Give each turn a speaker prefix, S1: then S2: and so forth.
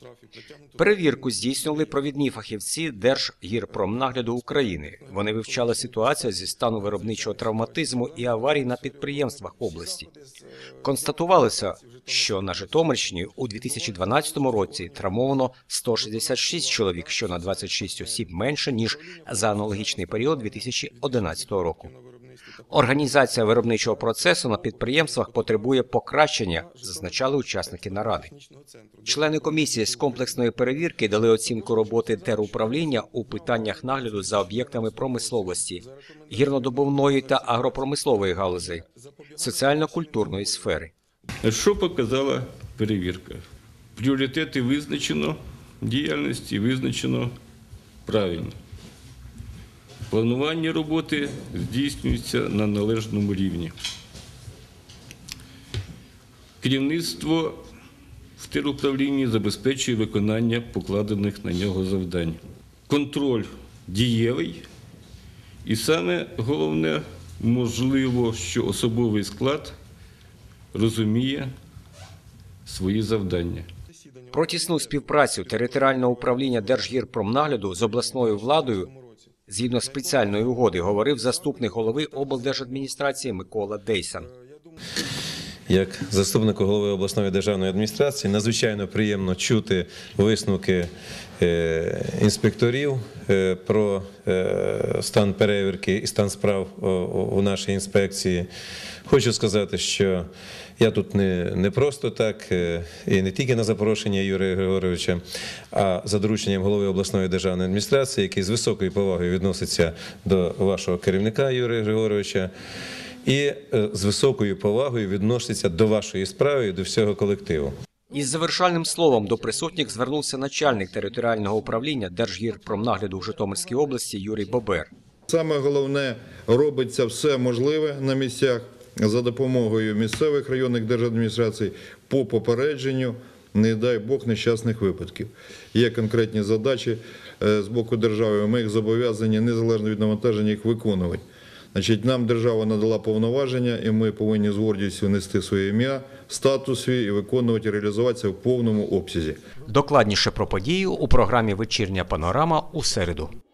S1: Перевірку здійснювали провідні фахівці Держгірпромнагляду України. Вони вивчали ситуацію зі стану виробничого травматизму і аварій на підприємствах області. Констатувалося, що на Житомирщині у 2012 році травмовано 166 чоловік, що на 26 осіб менше, ніж за аналогічний період 2011 року. Організація виробничого процесу на підприємствах потребує покращення, зазначали учасники наради. Члени комісії з комплексної перевірки дали оцінку роботи теруправління у питаннях нагляду за об'єктами промисловості, гірнодобувної та агропромислової галузей, соціально-культурної сфери.
S2: Що показала перевірка? Пріоритети визначено, діяльності визначено правильно. Планування роботи здійснюється на належному рівні. Керівництво в теруправлінні забезпечує виконання покладених на нього завдань. Контроль дієвий і саме головне, можливо, що особовий склад розуміє свої завдання.
S1: Про тісну співпрацю територіального управління Держгірпромнагляду з обласною владою згідно спеціальної угоди говорив заступник голови облдержадміністрації Микола Дейсан.
S3: Як заступнику голови обласної державної адміністрації надзвичайно приємно чути висновки інспекторів про стан перевірки і стан справ у нашій інспекції. Хочу сказати, що я тут не просто так, і не тільки на запрошення Юрія Григоровича, а за дорученням голови обласної державної адміністрації, який з високою повагою відноситься до вашого керівника Юрія Григоровича, і з високою повагою відноситься до вашої справи і до всього колективу.
S1: Із завершальним словом до присутніх звернувся начальник територіального управління Держгірпромнагляду в Житомирській області Юрій Бобер.
S4: Саме головне, робиться все можливе на місцях за допомогою місцевих районних держадміністрацій по попередженню, не дай Бог, нещасних випадків. Є конкретні задачі з боку держави, ми їх зобов'язані незалежно від навантаження їх виконувати. Значить, нам держава надала повноваження, і ми повинні з гордістю нести своє ім'я, статус свій і виконувати, реалізуватися в повному обсязі.
S1: Докладніше про подію у програмі «Вечірня панорама» у середу.